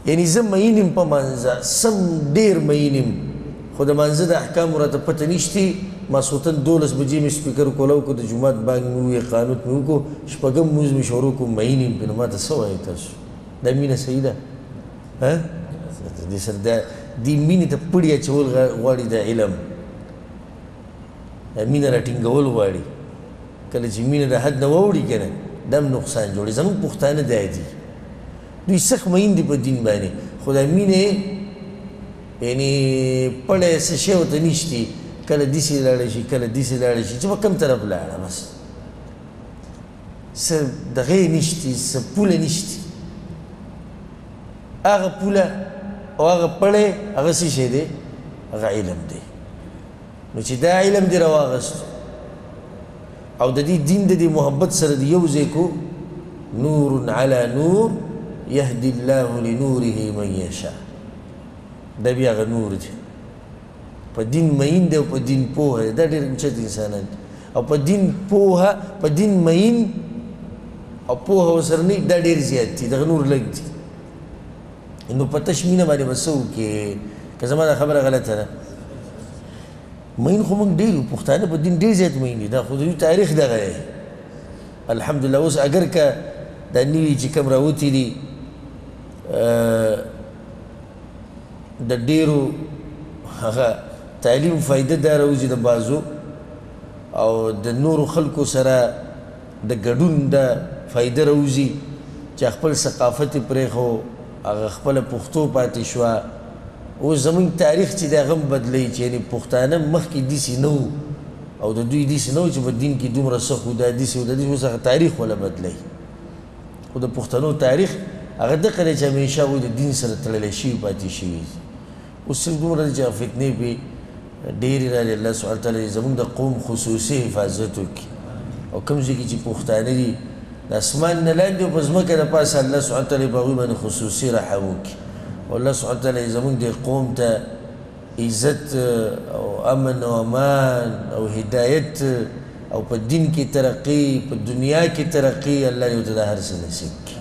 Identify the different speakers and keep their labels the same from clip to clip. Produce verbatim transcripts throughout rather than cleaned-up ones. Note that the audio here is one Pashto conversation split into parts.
Speaker 1: یعنی زه مین یم په منځه سم ډېر مین یم خو د منځه د احکامو راته پته نشتي ماسخوتن دولس بجې مې سپیکر کولاو کو د جومات بانک مې وویې قانوت مې وکړو شپږم مونځ مې شروع کړو مین یم پرې نو ما ته څه وایې تاسو دا مینه صحیح ده دې سره دا دې مینې ته پړي اچول غواړي د علم دا مینه راټینګول غواړي کله چې مینه د حد نه واوړي که نه دا هم نقصان جوړي زموږ پښتانه دا دي دوی سخت مین دي په دین باندې خو دا مینې یعنې پړی څه شی ورته نشتي کله داسې لاړه شي کله داسې لاړه شي چې په کوم طرف لاړه بس څه دغه یې نشتي څه پوله نشتي هغه پوله او هغه پړی هغه څه شی دی هغه علم دی نو چې دا علم دې راواغست او د دې دین د دې محبت سره دې یو ځای کو نور علی نور یهدي الله لنوره من یشاء دا بیا هغه نور دی په دین مین دی او په دین پوهه دی دا ډېر اوچت انسانان دي او په دین پوهه په دین مین او پوهه ورسره نه دا ډېر زیات دي دغه نور لږ دي نو په تش مینه باندې به څه وکړې که زما دا خبره غلطه ده مین خو موږ ډېر یو پښتانه په دین ډېر زیات مین دي دا خو د دوی تاریخ دغه دی الحمدلله اوس اگر که دا نوي چې کوم راوتي دي د ډېرو هغه تعلیم فایده دا راوځي د بازو او د نورو خلکو سره د ګډون د فایده راوځي چې خپل ثقافت یې پرېښو هغه خپله پښتو پاتې شوه اوس زموږ تاریخ چې دی هغه هم بدلوي چې یعنې پښتانه مخکې داسې نه وو او د دوی داسې نه وو چې په دین کې دومره سخت وو دا داسې وو د داسې اوس هغه تاریخ وله بدلوي خو د پښتنو تاریخ هغه دغه دی چې همیشه هغوی د دین سره تړلی شوي پاتې شوي اوس صرف دومره دی چې هغه فتنې پې ډېرې رالې الله سبحانه تعالی زموږ د قوم خصوصي حفاظت وکړي او کوم ځای کې چې پښتانه دي د اسمان نه لاندې او په ځمکه د پاسه الله سبحانه تعالی په هغوی باندې خصوصي رحم وکړي او الله سبحانه تعالی زموږ د قوم ته عزت او امن او امان او هدایت او په دین کې ترقي په دنیا کې ترقي الله یو ته دا هر څه نصیب کړي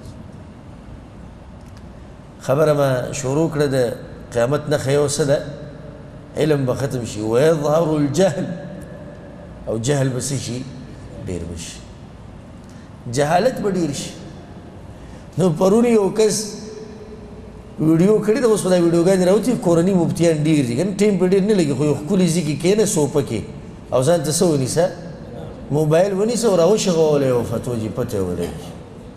Speaker 1: خبره ما شروع کړه د قیامت نښه یو څه ده علم به ختم شي ویظهر الجهل او جهل به څه شي ډېر به شي جهالت به ډېر شي نو پرون یو کس ویډیو کړې ده اوس په دا ویډیوګانې راوتي کورني مفتیان ډېر دي که نه ټایم پرې ډېر نه لګي خو یو ښکلي ځای کې کښېنه صوفه کې او ځان ته څه ونیسه موبایل ونیسه او راوشغوله یوه فتوا چې پته یې ولګي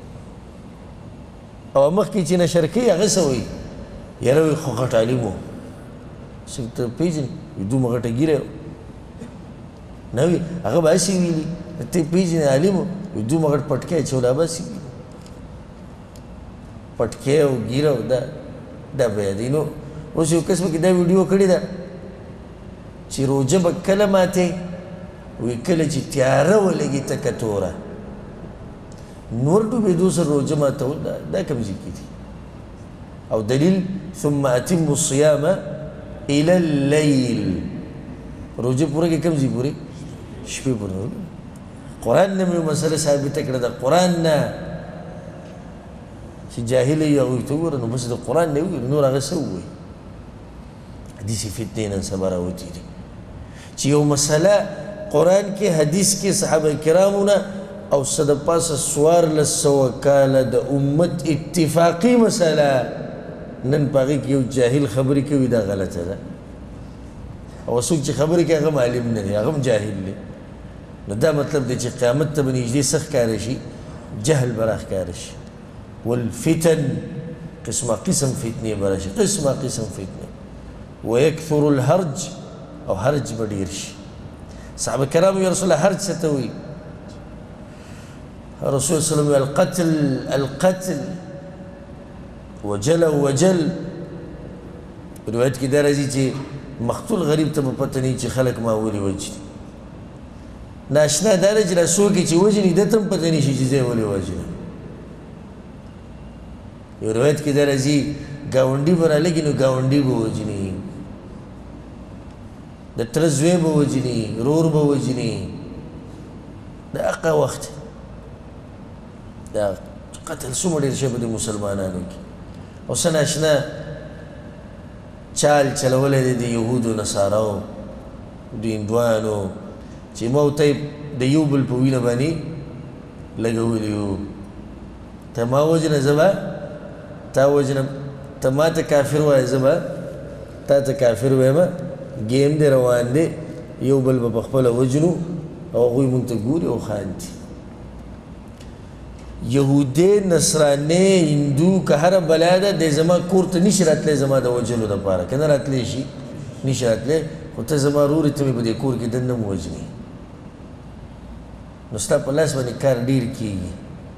Speaker 1: او مخکې چې نشر کوي هغه څه وایي یاره وایي خو غټ عالم و څوک ته پېژنې وایي دومره غټه ږیره نه وي هغه به هسې ویلي ته پېژنې عالم و وایي دومره غټ پټکی اچولی هغه به هسې ویلي پټکی او ږیره او دا دا به یادوي نو اوس یو کس پکې دا ویډیو کړې ده چې روژه به کله ماتې وایي کله چې تیاره ولګي تکه توره نور ډوبېدو سره روژه ماتول دا کوم ځای کې دي او دلیل ثم اتم الصيام الى الليل روژه پوره کې کوم ځای پورې شپې پورې قرآن نه مې مسله ثابته کړه ده قرآن نه چې جاهل یې هغوی ته وګوره نو بس د قرآن نه وګوره نور هغه څه ووایي حدیث فتنې نن سبا راوتي دي چې یو مسله قرآن کې حدیث کې صحابه کرامو نه او څه د پاسه څوارلس سوه کاله د امت اتفاقي مسله نن په هغې کې یو جاهل خبرې کوي دا غلطه ده او څوک چې خبرې کوي هغه هم عالم نه دی هغه هم جاهل دی نو دا مطلب دی چې قیامت ته به نږدې څه ښکاره شي جهل به راښکاره شي والفتن قسمه قسم فتنې به راشي قسمه قسم فتنې ویکثر الهرج او هرج به ډېر شي صحابه کرامو یا رسول الله هرج څه ته وایي رسول الله صلی الله علیه وسلم القتل القتل وجل وجل روایت کې دا راځي چې مقتول غریب ته به پته نه چې خلک ما ولې وجني ناشنا دا دی چې را څوک یې چې وجني ده ته هم پته نه شي چې دی ولې وجني یو روایت کې دا راځي ګاونډي به رالګي نو ګاونډي به وجني د تره زوی به وجني رور به وجني د هغه وخت دا قتل څومره ډېر شوی په دې مسلمانانو کې او څه ناشنا چال چلولی دی د یهودو نصاراو د هندوانو چې ما ورته د یو بل په وینه باندې لګولي وو ته ما وژنه زه به تا وژنم ته ما ته کافر وایې زه به تا ته کافر وایم ګیم دی روان دی یو بل به په خپله وژنو او هغوی موږ ته ګوري او خاندي یهودی نصرانی هندو که هره بلا ده دی زما کور ته نشي راتلی زما د وژلو دپاره که نه راتلی شي نشي راتلی خو ته زما رورې ته مې په دې کور کې دننه م وژنې نو ستا په لاس باندې کار ډېر کېږي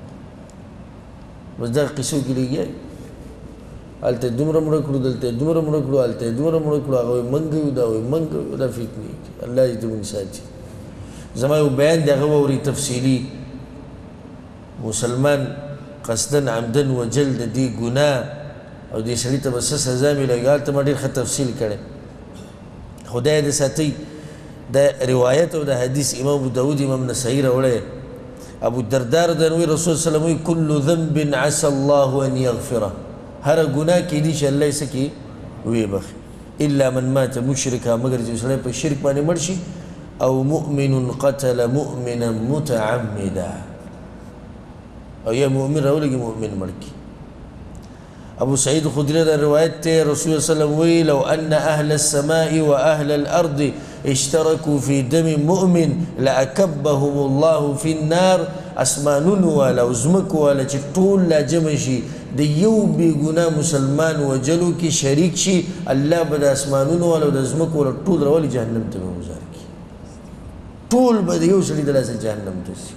Speaker 1: بس دغه قصو کې لګیا هلته یې دومره مړه کړو دلته یې دومره مړه کړو هلته یې دومره مړه کړو هغه وایي منګه یو دا وایي منګه یو دا فتنې الله دې زموږ ساتي زما یو بیان دی هغه واورئ تفصیلي مسلمان قصدن عمدن وجل د دې ګناه او دې سړي ته به څه سزا میلوي هلته ما ډېر ښه تفصیل کړی خدای دې ساتئ دا روایت او د حدیث امام ابو داود امام نسائی راوړی ابو الدرداء رضی الله عنه رسول صلی الله علیه وسلم کل ذنب عسى الله ان يغفره هر ګناه کې دي چې الله یې څه کړي ویې بخي الا من مات مشرکا مگر چې سړی په شرک باندې مړ شي او مؤمن قتل مؤمنا متعمدا او یا مؤمن راولګي مؤمن مړ کړي ابو سعید خدری دا روایت ته رسول الله صلی الله علیه وسلم وی لو ان اهل السماء واهل الارض اشتركوا في دم مؤمن لاكبهم الله في النار اسمانون ولا زمک ولا چې ټول لا جمع شي د یو بی ګناه مسلمان وجلو کې شریک شي الله به د اسمانون ولا د زمک ولا ټول راولي جهنم ته وزار کی ټول به یو سړي د لاسه جهنم ته شي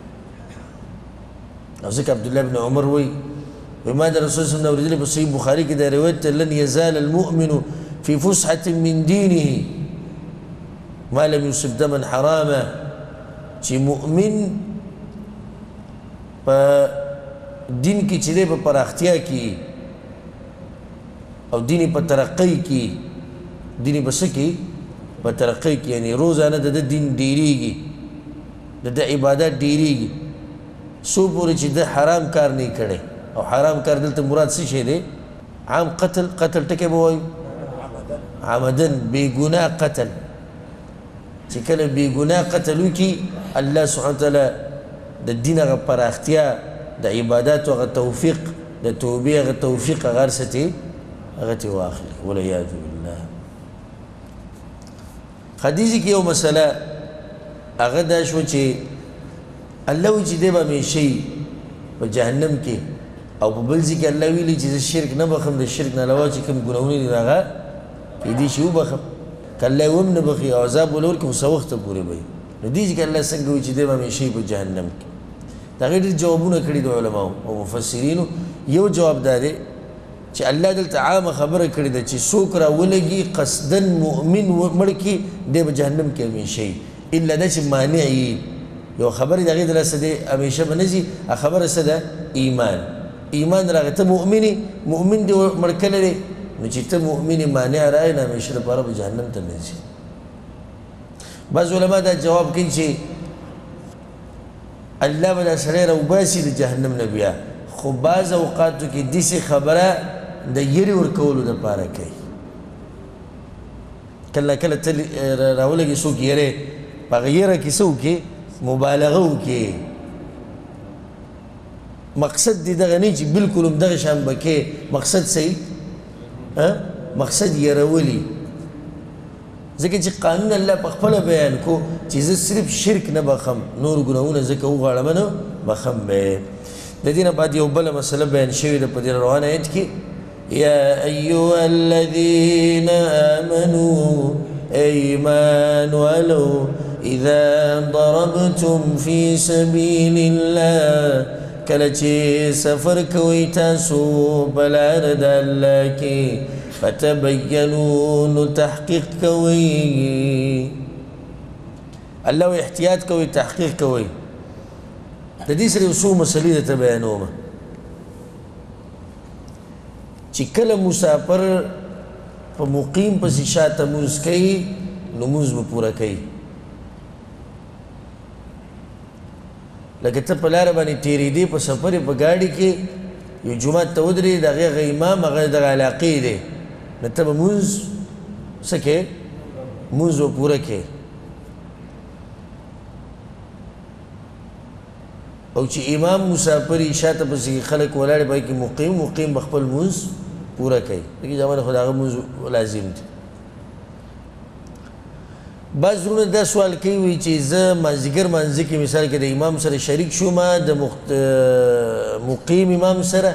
Speaker 1: او ځکه عبد الله بن عمر وی وما دا رسول صلی الله علیه وسلم په صحیح بخاری کې دا روایت لن يزال المؤمن في فسحة من دينه ما لم يصب دما حراما چې مؤمن په دین کې چې دی په پراختیا کې او دین په ترقۍ کې دین په څه کې په ترقۍ کې یعنی روزانه د دین ډیریږي د د عبادت ډیریږي څو پورې چې د حرام کار نه کړي او حرام کار دلته مراد څه شی دی عام قتل قتل ټکی به وایو عمدن بې ګناه قتل چې کله بې ګناه قتل وکړي الله سبحانه وتعالی د دین هغه پراختیا د عباداتو هغه توفیق د توبې هغه توفیق هغه هر څه ترې هغه ترې واخلي والعیاذ بالله حدیث کې یو مسله هغه دا شوه چې الله وایي چې دی به همیشه په جهنم کې او په بل ځای کې الله ویلي چې زه شرک نه بخم د شرک نه علاوه چې کوم ګناهونه دي هغه کیدای شي وبخم که الله یې هم نه بخي او عذاب ولور کړي خو څه وخته پورې به وي نو دې ځای کې الله څنګه وایي چې دی به همیشه په جهنم کې د هغې ډېر جوابونه کړي د علماو او مفسرینو یو جواب دا دی چې الله دلته عامه خبره کړې ده چې څوک راولګي قصدن مؤمن مړ کړي دی به جهنم کې همیشه وي الا دا چې مانع یي یو خبرې د هغې د لاسه دی همیشه به نه ځي خبره څه ده ایمان ایمان راغی ته مؤمنې مؤمن دې مړ کړی دی نو چې ته مؤمنې مانع راغی نو همیشه دپاره به جهنم ته نه ځي بعض علما دا جواب کوي چې الله به دا سړی راوباسي د جهنم نه بیا خو بعض اوقاتو کې داسې خبره د یرې ورکولو دپاره کوي کله کله ته راولګي څوک یرې په هغه یره کې څه وکړي مبالغه وکړي مقصد دې دغه نه چې بلکل هم دغه شان به کې مقصد صحیح مقصد یرولي ځکه چې قانون الله په خپله بیان کو چې زه صرف شرک نه بخم نور ګناهونه ځکه وغواړم نه بخم به د دې نه بعد یو بله مسله بیان شوې ده په دې روان آیت کې یا ایها الذین آمنوا ایمان ولو اذا ضربتم فی سبیل الله کله چې سفر کوئ تاسو په لاره د الله کې فتبینوا نو تحقیق کوئ الله و احتیاط کوئ تحقیق کوئ د دې سره یو څو مسلې درته بیانومه چې کله مسافر په مقیم پسې شاته مونځ کوي نو مونځ به پوره کوي لکه ته په لاره باندې تېرېدې په سفر په ګاډي کې یو جومات ته ودرېد د هغې هغه امام هغه دغه علاقې دی نو ته به مونځ څه کوې مونځ به پوره کوې او چې امام مسافر وي شاته پسې خلک ولاړ به کې مقیم مقیم به خپل مونځ پوره کوي دغې زمانه خو د هغه مونځ لازم دی بعض زړونه دا سوال کوي وایي چې زه مازدیګر مانځه کې مثال کې د امام سره شریک شوم د مقیم امام سره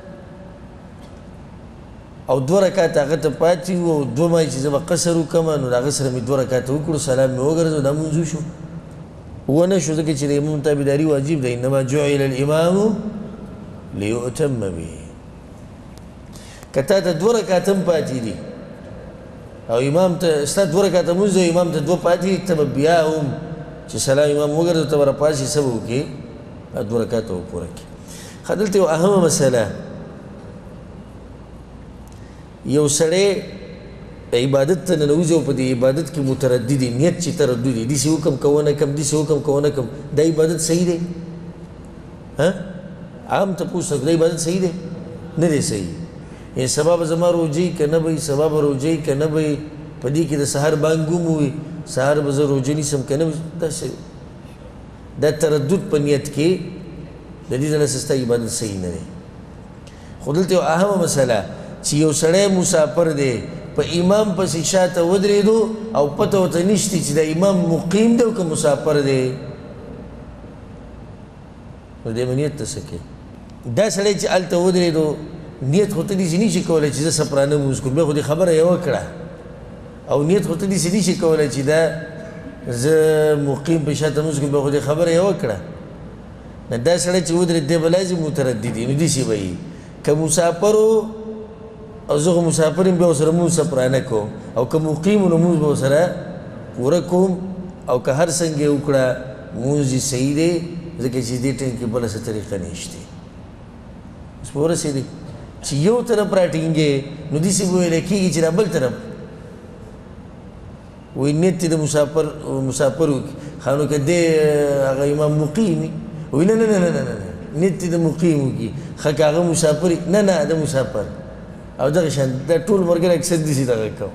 Speaker 1: او دوه رکعاته هغه ته پاتې وو او دوه مایي چې زه به قصر وکړم نو د هغه سره مې دوه رکعاته وکړو سلام مې وګرځو دا مونځ وشو ونه شو ځکه چې د امام تابعداري واجب ده انما جعل الامام لیؤتم به که تا ته دوه رکعاته هم پاتې دي او امام ته ستا دوه رکعاته مونځ دی امام ته دوه پاتې دي ته به بیا هم چې سلام امام وګرځو ته به راپاسې څه به وکړې دوه رکعاته به پوره کړې ښه دلته یو اهمه مسله یو سړی عبادت ته ننوځي او په دې عبادت کې متردد دی نیت چې تردد دی داسې حکم که ونه کړم داسې حکم که ونه کړم دا عبادت صحیح دی ها عام تپوس دا عبادت صحیح دی نه دی صحیح یعنې سبا به زما روجۍ که نه به وي سبا به روجۍ که نه به وي په دې کې د سهار بانګ هم ووي سهار به زه روجه نیسم که نه دا دا تردد په نیت کې د دې ځای نه ستا عبادت صحیح نه دی خو دلته یو اهمه مسله چې یو سړی مسافر دی په امام پسې شاته ودرېدو او پته ورته نشته چې د امام مقیم دی او که مسافر دی نو دی به نیت ته څه کوي دا سړی چې هلته ودرېدو نیت خو ته داسې نشي کولی چې زه سفرانه مونځ کوم بیا خو دې خبره یې وکړه او نیت خو ته داسې نشي کولی چې دا زه مقیم په شاته مونځ کوم بیا خو دې خبره یې وکړه نو دا سړی چې ودرېد دی به لازم متردد وي نو داسې به وي که مسافر او زه خو مسافر یم بیا ورسره مونځ سفرانه کوم او که مقیم نو مونځ به ورسره پوره کوم او که هر څنګه یې وکړه مونځ یې صحیح دی ځکه چې دې ټایم کې بله څه طریقه نشته اوس په ورسېدې چې یو طرف راټینګې نو داسې به ویلی کېږي چې را بل طرف وایي نیت د مسافر مسافر وکړي ښه نو که دی هغه امام مقیم وي وایي نه نه نه نه نه نیت د مقیم وکړي ښه که هغه مسافر نه نه د مسافر او دغه شان دا ټول ملګري اکثر داسې دغه کوم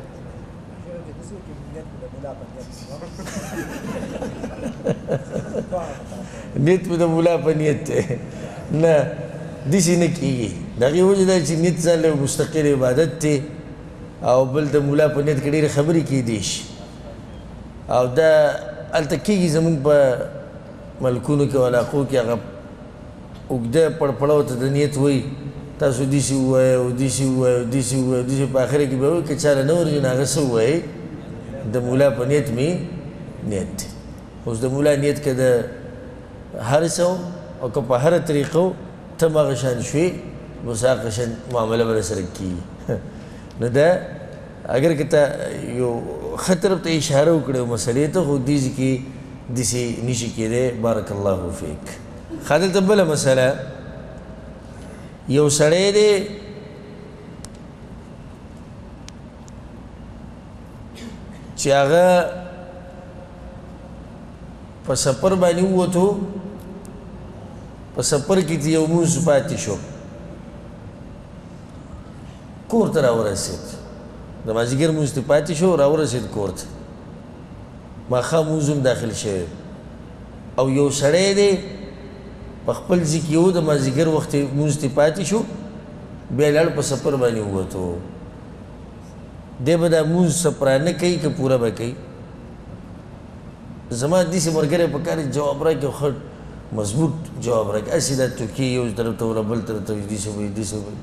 Speaker 1: نیت مې د ملا په نیت دی نه داسې نه کېږي د هغې وجه دا چې نیت ځان له مستقل عبادت دی او بل د ملا په نیت کې ډېرې خبرې کېدی شي او دا هلته کېږي زموږ په ملکونو کې او علاقو کې هغه اوږده پړپړه ورته د نیت وایي تاسو داسې ووایه او داسې ووایه او داسې ووایه او داسې په اخره کې به وایي که چاله نه ورځي نو هغه څه ووایي د ملا په نیت مې نیت دی اوس د ملا نیت که د هر څه او که په هره طریقه ته هم هغه شان شوې بس هغه شان معامله به سره کېږي نو دا اگر که ته یو ښه طرف ته اشاره وکړې مسلې ته خو دې کې داسې نشي کېدی بارک الله فیک ښه دلته بله مسله یو سړی دی چې هغه په سفر باندې ووتو په سفر کې چې یو مونځ پاتې شو کور ته راورسېد د مازدیګر مونځ ته پاتې شو راورسېد کور ته ماښام مونځ هم داخل شوی او یو سړی دی په خپل ځای کې یو د مازدیګر وخت مونځ ته پاتې شو بیا لاړ په سفر باندې ووتو دی به دا مونځ سفرانه کوي که پوره به کوي زما داسې ملګری په کار جواب راکړي ښه مضبوط جواب راکړي هسې دا توکې یو طرف ته ولا بل طرف ته وي داسې به وي داسې به وي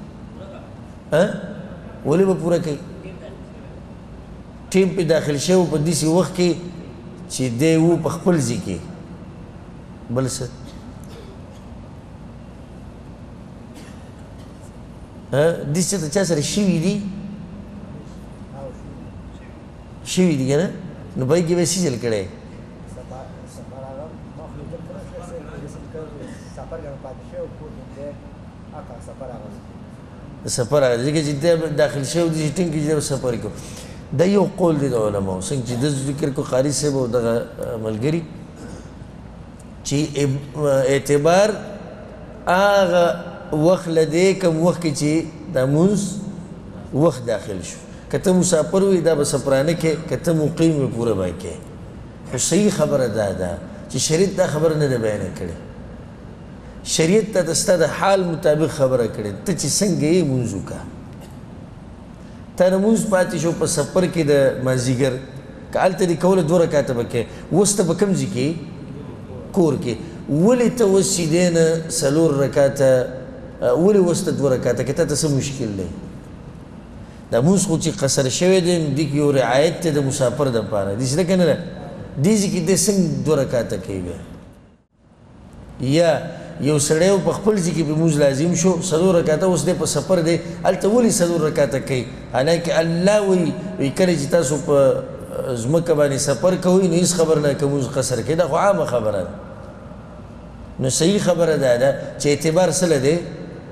Speaker 1: ولې به پوره کوي ټیم پې داخل شوی په داسې وخت کې چې دی و په خپل ځای کې بل څه دې څه ته چا سره شوي دي شوي دي که نه نو په هغې کې به څه چل کړی سفر هغه ځکه چې دی داخل شوی دی چې ټینګ کې چې دی سفر کوو دا یو قول دی د علماو څنګه چې د ذکر کو قاري صاحب او دغه ملګري چې اعتبار هغه وخت لدی کم وخت کې چې دا مونځ وخت داخل شو که ته مسافر وي دا به سفرانه کې که ته مقیم وي پوره به کې خو صحیح خبره دا ده چې شریعت دا خبره نه ده بیانه کړې شریعت ته د ستا د حال مطابق خبره کړې ته چې څنګه یې مونځ وکړه تا نه مونځ پاتې شو په سفر کې د مازدیګر که هلته دې کوله دوه رکاته به کې اوس ته به کوم ځای کې کور کې ولې ته اوس چې دی نه څلور رکاته ولې اوس ته دوه رکاته کې تا ته څه مشکل دی دا مونځ خو چې قصر شوی دی دې کې یو رعایت دی د مسافر دپاره داسې ده که نه ده دې ځای کې دی څنګه دوه رکاته کوي بیا یا یو سړی په خپل ځای کې به مونځ لازم شو څلور رکاته اوس دی په سفر دی هلته ولې څلور رکاته کوي حالانکه الله وایي وایي کله چې تاسو په ځمکه باندې سفر کوئ نو هېڅ خبر نه که مونځ قصر کوي دا خو عامه خبره ده نو صحیح خبره دا ده چې اعتبار څه له دی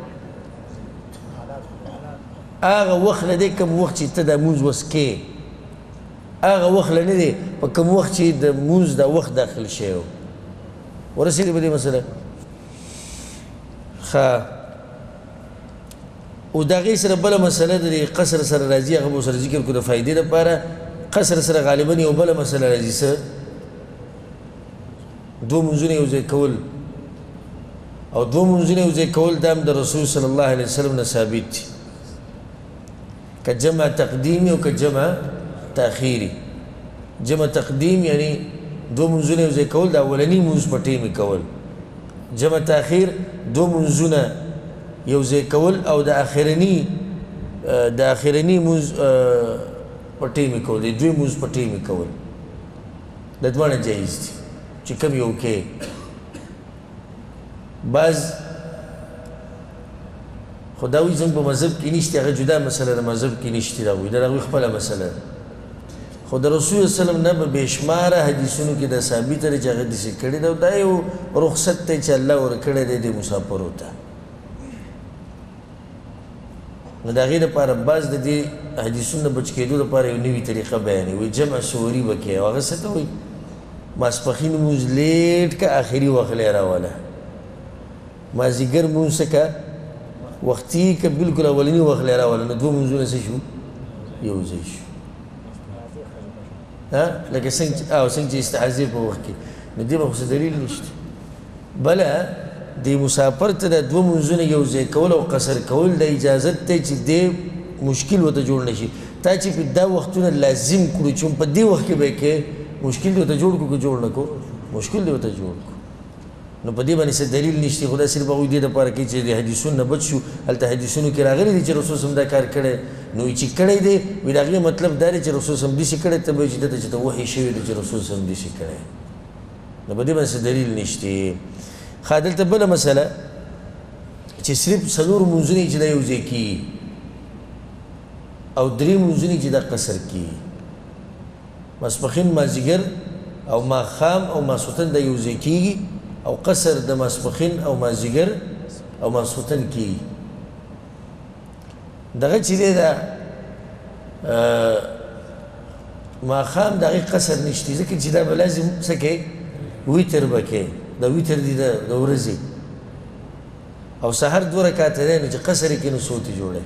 Speaker 1: هغه وخت له دی کوم وخت چې ته دا مونځ وس کې هغه وخت له نه دی په کوم وخت چې د مونځ دا وخت داخل شوی و ورسېدې په دې مسله ښه او د هغې سره بله مسله د قصر سره راځي هغه به سره ذکر کړو د فایدې لپاره قصر سره غالبا یو بله مسله راځي څه دوه مونځونه یو ځای کول او دوه مونځونه یو ځای کول دا هم د رسول صلی الله علیه وسلم نه ثابت دي که جمع تقدیمي او که جمع تاخیري جمع تقدیم یعنی دوه مونځونه یو ځای کول د اولني مونځ په ټیم کول جمع تاخیر دو منځونه یو ځای کول او د اخرني د اخرني مونځ په ټیم کول د دوی مونځ په ټیم کول د دواړه جایز دي چې کوم یو کې بعض خو دا وایي زموږ په مذهب کې نشته هغه جدا مسله د مذهب کې نشته دا وایي دا د هغوی خپله مسله ده خو د رسول وسلم نه به بېشماره حدیثونو کې دا ثابته ده چې هغه داسې کړي ده دا یو رخصت دی چې الله ورکړی دی د مسافرو ته نو د هغې دپاره بعض د دې حدیثونو نه بچ کېدو دپاره یو نوي طریقه بیانوي وایي جمع سوري به کوي او هغه څه ته وایي ماسپښین مونځ لیټ که آخري وخت یې راوله مازدیګر مونځ څه که وختي که بلکل اولني وخت یې راوله نو دوه مونځونه څه شو یو ځای شو لکه څنګه او څنګه چې استعاذې په وخت کې نو دې به خو څه دلیل نشته بله د مسافر ته د دوه مونځونه یو ځای کول او قصر کول د اجازت دی چې دې مشکل ورته جوړ نه شي تا چې په دا وختونه لازم کړو چې په دې وخت کې به کې مشکل دی ورته جوړ کړو که جوړ نه کړو مشکل دی ورته جوړ کړو نو په دې باندې څه دلیل نشته خو دا صرف هغوی دې دپاره کوي چې د حدیثونو نه بچ شو هلته حدیثونو کې راغلي دي چې رسول صم دا کار کړی نو چې کړی دی وایي د هغې مطلب دا دی چې رسول صم داسې کړی ته به وایي چې دته چې ته وحي شوی دی چې رسول صم داسې کړی نو په دې باندې څه دلیل نشته ښه دلته بله مسله چې صرف څلور مونځونه چې دا یو ځای کېږي او درې مونځونه چې دا قصر کېږي ماسپښین مازدیګر او ماښام او ماسخوتن دا یو ځای کېږي او قصر د ماسپښین او مازدیګر او ماسخوتن کېږي دغه چې دی دا ماښام د هغې قصر نشته ځکه چې دا به لازم څه کوې ویتر به کوې دا ویتر دی د ورځې او سهار دوه رکاته دی نو چې قصر یې کوې نو څو ته جوړی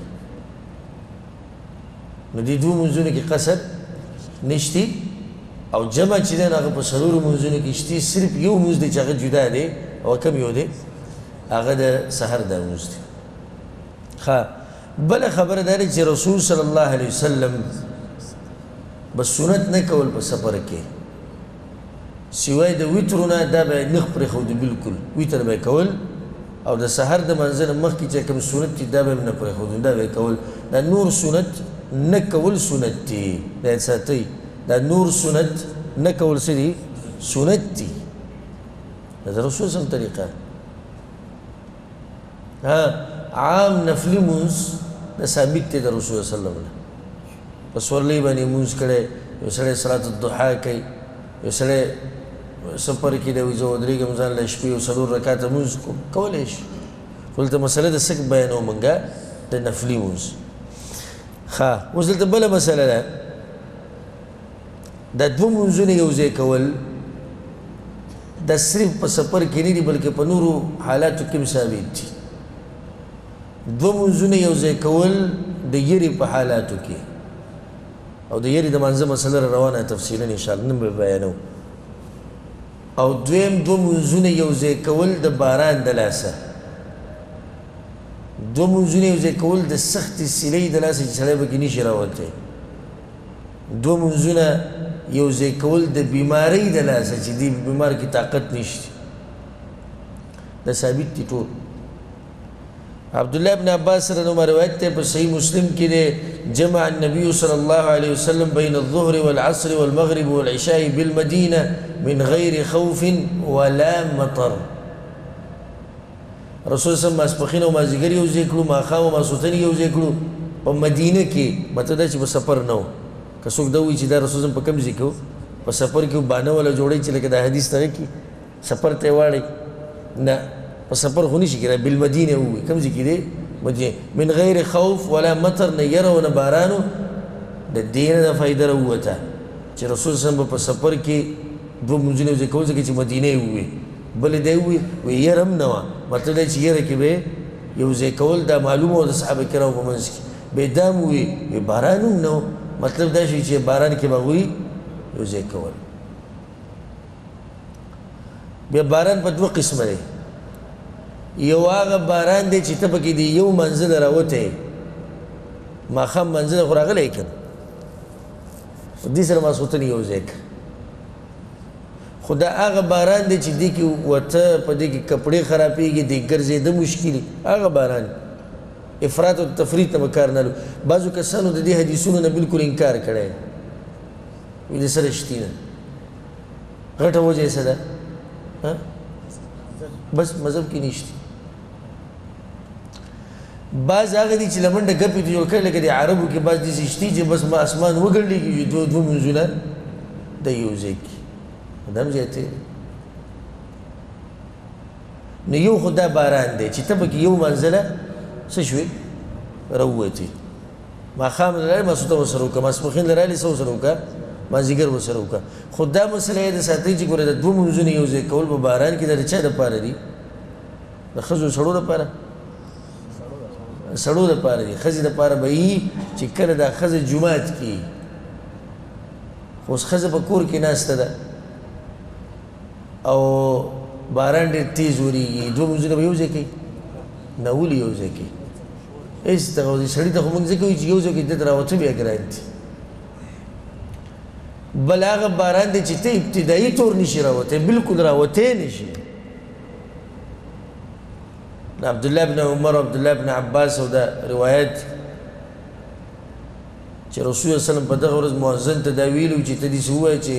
Speaker 1: نو دې دوه مونځونو کې قصر نشته او جمع چې دی نو هغه په څلورو مونځونو کې شته صرف یو مونځ دی چې هغه جدا دی او کم یو دی هغه د سحر دا مونځ دی ښه بله خبره دا دی چې رسول صلی الله علیه وسلم به سنت نه کول په سفر کې سوای د ویترو نه دا به نه پرېښودو بلکل ویتر به یې کول او د سحر د منځه نه مخکې چې کوم سنت دي دا به هم نه پرېښودو دا به یې کول دا نور سنت نه کول سنت دي دا یې ساتئ دا نور سنت نه کول څه دي سنت دي دا د رسول صلی طریقه ها عام نفلي مونځ دا ثابت دی د رسول صلی الله علیه وسلم په سورلۍ باندې مونځ کړی یو سړی صلات الضحا کوي یو سړی سفر کې دی وایي زه ودرېږم ځان له شپې یو څلور رکاته مونځ کوم کولی شي خو دلته مسله د څه بیانوو مونږه د نفلي مونځ ښه اوس دلته بله مسله ده دا دوه مونځونه یو ځای کول دا صرف په سفر کې نه دي بلکې په نورو حالاتو کې هم ثابت دي دوه منځونه یو ځای کول د یرې په حالاتو کې او د یرې د مانځه مسله را روانه تفصیلا انشاءالله نن به بیانوو او دویم دوه منځونه یو ځای کول د باران د لاسه دوه منځونه یو ځای کول د سختې سیلۍ د لاسه چې سړی پکې نشي راوتی دوه منځونه یو ځای کول د بیمارۍ د لاسه چې دې بیمار کې طاقت نشته دا ثابت دي ټول عبدالله بن عباس رضی روایت ته په صحیح مسلم کې دی جمع النبي صلی الله علیه وسلم بین الظهر والعصر والمغرب والعشاء بالمدینه من غیر خوف ولا مطر رسول صلی الله علیه وسلم ماسپښین او مازدیګر یو ځای کړو ماښام او ماسخوتن یو ځای کړو په مدینه کې مطلب دا چې په سفر نه و که څوک دا وایي چې دا رسول صلی په کوم ځای کې و په سفر کې بانه والا جوړی چې لکه دا حدیث ته کې سفر ته واړی نه په سفر خو نشي کېدای بالمدینه ووایي کوم ځای کې دی مدینه من غیر خوف ولا مطر نه یره او نه بارانو د دې نه دا فایده راووته چې رسول صلی الله په سفر کې دوه منځونه یو ځای کول ځکه چې مدینه یې ووایي بل دی ووایي وایي یره هم نه وه مطلب دی چې یره کې به یو ځای کول دا معلومه وه د صحابه کرامو په منځ کې بیا دا هم ووایي وایي باران هم نه و مطلب دا شي چې باران کې به هغوی یو ځای کول بیا باران په دوه قسمه دی یو هغه باران دی چې ته پکې د یو منزل راوتی ماښام منزل خو راغلی که نه دې سره ماسخوتن یو ځای که خو دا هغه باران دی چې دې کې وته په دې کې کپړې خرابېږي دې ګرځېده مشکل هغه باران افراط او تفریط نه به کار نه لو بعضو کسانو د دې حدیثونو نه بلکل انکار کړی وایي د څه رښتي نه غټه وجه یې څه ده بس مذهب کې نشته بعض هغه دي چې له منډه ګپې ته جوړ کړی لکه د عربو کې بعض داسې شتي چې بس ما اسمان وګرډېږي دوه دوه منځونه د یو ځای کې دا هم زیاتې نو یو خو دا باران دی چې ته پکې یو منزله څه شوې راووتې ماښام له رالې ماسخوتن ورسره وکړه ماسپښین له رالې څه ورسره وکړه مازدیګر ورسره وکړه خو دا مسله یې د ساتئ چې ګوره د دوه منځونه یو ځای کول په باران کې دا د چا دپاره دي د ښځو سړو دپاره سړو دپاره دي ښځې دپاره به وي چې کله دا ښځه جومات کې خو اوس ښځه په کور کې ناسته ده او باران ډېر تیز ورېږي دوه منځونه به یو ځای کوي نه ولې یو ځای کوي هېڅ دغه سړي ته خو موږ ځکه وایو چې یو ځای کې دلته راوته بیا ګران دي بل هغه باران دی چې ته ابتدایي طور نشي راوتی بلکل راوتی نشي عبدالله بن عمر او عبدالله بن عباس او دا روایت چې رسول الله وسلم په دغه ورځ مؤذن ته دا ویلي چې ته داسې ووایه چې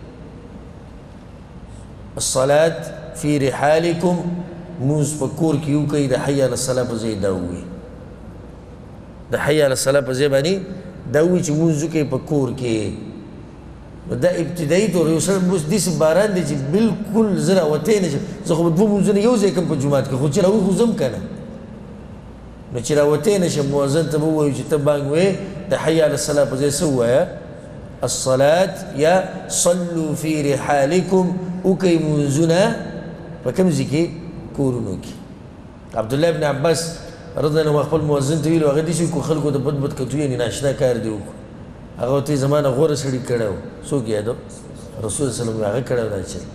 Speaker 1: الصلاة فی رحالکم مونځ په کور کې وکړئ د حي علی الصلاة په ځای دا ووایي د حي علی الصلاة په ځای باندې دا ووایي چې مونځ وکړئ په کور کې دا ابتدایي طور یو سړی اوس داسې باران دی چې بلکل زه راوتی نه شم زه خو به دوه منځونه یو ځای کړم په جومات کې خو چې راوځم خو ځم که نه نو چې راوتی نه شم مؤذن ته به ووایو چې ته بانګ وایې د حي علی الصلاة په ځای څه ووایه الصلاة یا صلوا فی رحالکم وکئ مونځونه په کوم ځای کې کورونو کې عبدالله بن عباس رضی الله عنه خپل مؤذن ته ویلو هغه داسې وکړو خلکو ته بد بد کتو یعنې ناشنا کار دی وکړو هغه ورته یې زما نه غوره سړي کړی و څوک یاد و رسول صلی الله هغه کړی و دا چل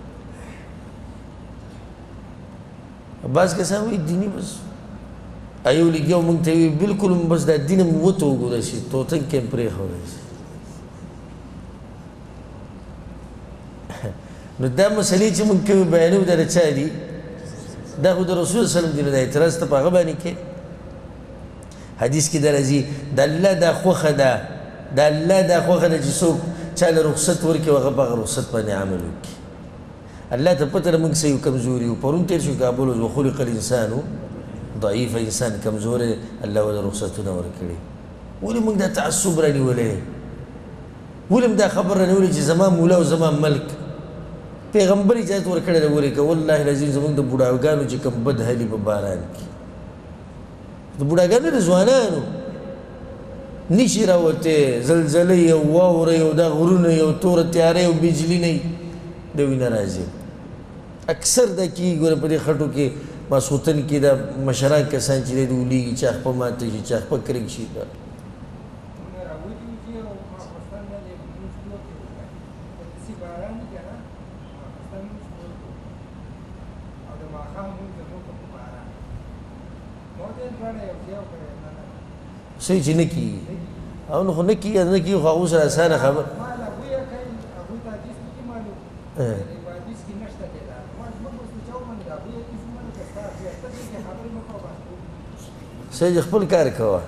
Speaker 1: بعض کسان وایي دیني بس ایو لګیا و موږ ته وایي بلکل بس دا دین هم وته وګوره شي توتن کې هم پرېښودی شي نو دا مسلې چې موږ کوي بیانوو دا د چا دي دا خو د رسول صلی الله علیه وسلم دی اعتراض ته په هغه باندې کې حدیث کې دا راځي د الله دا خوښه ده د الله دا خوښه ده چې څوک چاله رخصت ورکړي هغه په هغه رخصت باندې عمل وکړي الله ته پته ده موږ څه یو کمزوري یو پرون تېر شو کابل وخلق الانسان ضعیف انسان کمزوری الله ول رخصتونه ورکړي ولې موږ دا تعصب رانیولی ولې دا خبر رانیولی چې زما مولا او زما ملک پیغمبر اجازت ورکړی ده ورې که والله العظیم زموږ د بوډاګانو چې کوم بد حالي په باران کې د بوډاګانو د ځوانانو نشي راوتی زلزله یو واوره یو دا غرونه یو توره تیاره یو بجلي نه د وینه راځي اکثر دا کېږي ګوره په دې خټو کې ماسخوتن کې د مشران کسان چې دی د ولیږي چا خپه ماته شي چا خپه کرک شي صحیح چې نه کېږي او نو خو نه کېږي نه کېږي خو هغو سره اسانه خبر صحیح خپل کار کوه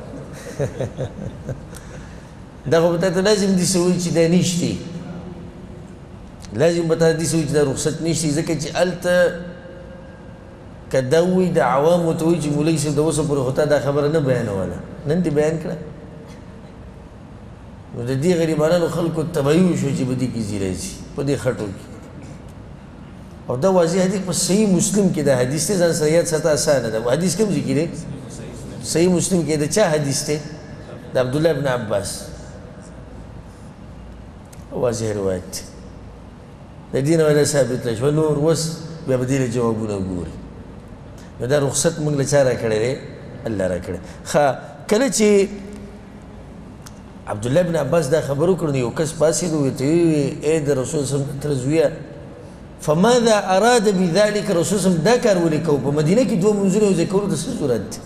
Speaker 1: دا خو به تا ته لازم داسې وایي چې دا نشتی لازم به تا داسې وایي چې دا رخصت نشتی ځکه چې هلته که دا ووایي د عوامو ته وایي چې مولوي صاحب د اوسه پورې خو تا دا خبره نه بیانوله نن دې بیان کړه نو د دې غریبانو خلکو تباهي وشو چې په دې کې ځي راځي په دې خټو کې او دا واضح حدیث په صحیح مسلم کې دا حدیث دی ځان سره یاد ساته اسانه ده حدیث کوم ځای کې دی صحیح مسلم کې د چا حدیث دی د عبدالله ابن عباس واضح روایت دی د دې نه ویله ثابته شوه نور اوس بیا به دې له جوابونه ګوري نو دا رخصت موږ له چا راکړی دی الله راکړی ښه کله چې عبدالله ابن عباس دا خبر وکړ نو یو کس پاڅېد ورته ویې ای د رسول صلی تر زویه فماذا اراد بذلك رسول صلی دا کار ولې کوو په مدینه کې دوه منځونه یو ځای کولو د څه ضرورت دی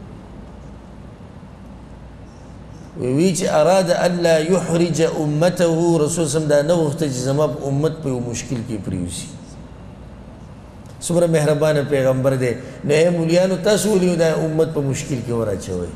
Speaker 1: وی چې اراد الله يحرج امته رسول صلی دا نه غوښته چې زما په امت په یو مشکل کې پرېوځي څومره مهربانه پیغمبر دی نو ای مولیانو تاسو ولې دا امت په مشکل کې وراچوئ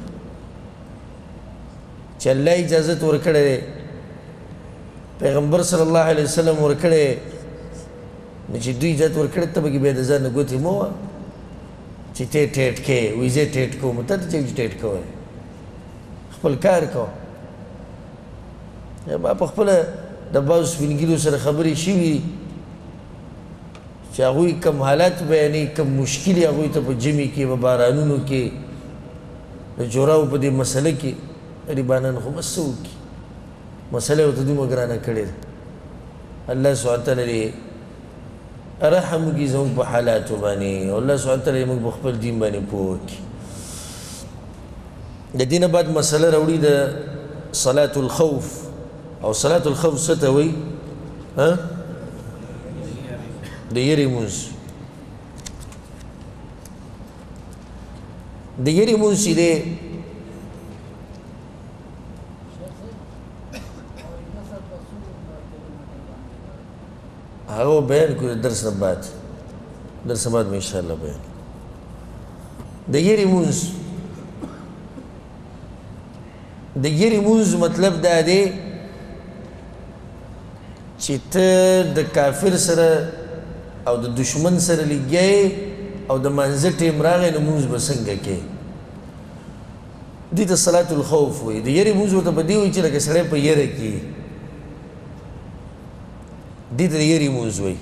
Speaker 1: چې الله اجازت ورکړی دی پیغمبر صلی الله علیه وسلم ورکړی نو چې دوی اجازت ورکړی ته پکې بیا د ځان نه ګوتې مه وه چې ته ټیټ کې وایي زه ټیټ کوم ته ته چې ټیټ کوئ خپل کار کوه ما په خپله د بعضو سپین ږیرو سره خبرې شوي چې هغوی کم حالات بیانوي کم مشکل یې هغوی ته په جمع کې په بارانونو کې د جوراو په دې مسله کې غریبانان خو بس څه وکړي مسله ورته دومره ګرانه کړې ده الله سبحانه تعالی دې رحم وکړي زموږ په حالاتو باندې او الله سبحانه تعالی موږ په خپل دین باندې پوه وکړي د دې نه بعد مسله راوړي د صلاة الخوف او صلاة الخوف څه ته وایي ها د یری مونځ د یری مونځ چې دی هغه بیان کړو درس نه بعد درس نه بعد مې انشاءالله بیان د یری مونځ د یری مونځ مطلب دا دی چې ته د کافر سره او د دشمن سره لګیای او د منځه ټیم راغی نو مونځ به څنګه کوې دې ته صلاة الخوف وایي د یری مونځ ورته په دې وایي چې لکه سړی په یره کې دې ته د یری مونځ وایي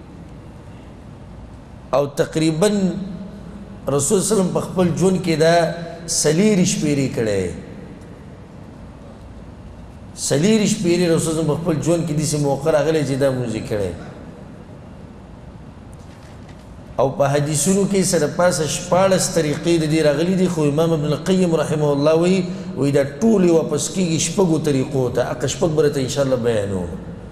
Speaker 1: او تقریبا رسول وسلم په خپل ژوند کې دا څلېرې شپېرې کړی څلېرې شپېرې رسول وسلم په خپل ژوند کې داسې موقع راغلی چې دا مونځ یې کړی او په حدیثونو کې سره پاسه شپاړس طریقې د دې راغلي دي خو امام ابن القیم رحمه الله وایي وایي دا ټولې واپس کېږي شپږو طریقو ته هغه شپږ به درته انشاءالله بیانوم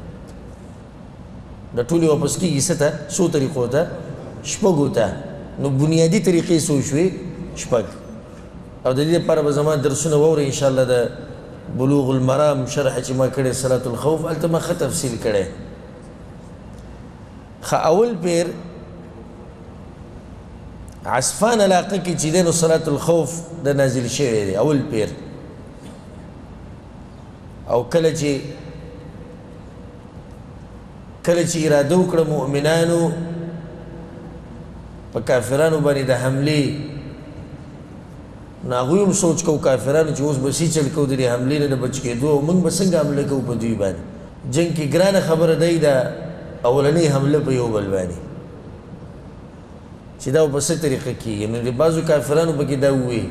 Speaker 1: دا ټولې واپس کېږي څه ته څو طریقو ته شپږو ته نو بنیادي طریقې څو شوې شپږ او د دې لپاره به زما درسونه واورئ انشاءالله د بلوغ المرام شرح چې ما کړی صلاة الخوف هلته ما ښه تفصیل کړی ښه اول پیر عصفان علاقه کې چې دی نو صلاة الخوف د نازل شوی دی اول پیر او کله چې کله چې اراده وکړه مؤمنانو په کافرانو باندې د حملې نو هغوی هم سوچ کوو کافرانو چې اوس به څه چل کوو د دې حملې نه د بچ کېدو او موږ به څنګه حمله کوو په دوی باندې جنګ کې ګرانه خبره دی دا اولنۍ حمله په یو بل باندې چې دا په څه طریقه کېږي نو د بعضو کافرانو پکې دا ووایي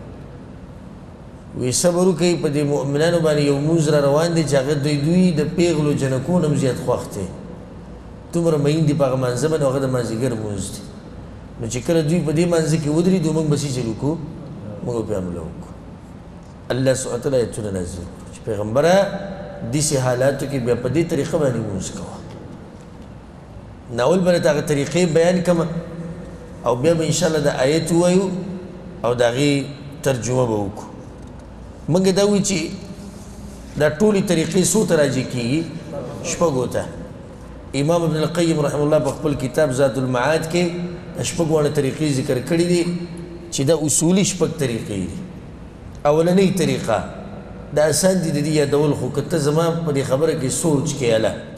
Speaker 1: وی صبر وکړئ په دې مؤمنانو باندې یو مونځ را روان دی چې هغه دوی دوی د پیغلو جنکو نه هم زیات خوښ دی دومره مین دي په هغه مانځه باندې هغه د مازدیګر مونځ دی نو چې کله دوی په دې منځ کې ودرېدو موږ به څه چل وکړو موږ به پرې حمله وکړو الله سبحانه وتعالی ایتونه نازل کړو چې پیغمبره داسې حالاتو کې بیا په دې طریقه باندې لمونځ کوه ناول به درته هغه طریقې بیان کړم او بیا به انشاءالله د آیت ووایو او د هغې ترجمه به وکړو موږ دا وایو چې دا ټولې طریقې څو ته راجع کېږي شپږو ته امام ابن القیم رحمه الله په خپل کتاب ذات المعاد کې د شپږ واړه طریقې ذکر کړي دي چې دا اصولي شپږ طریقې دي اولنۍ طریقه دا آسان دي د دې یادول خو که ته زما په دې خبره کې سوچ کې اله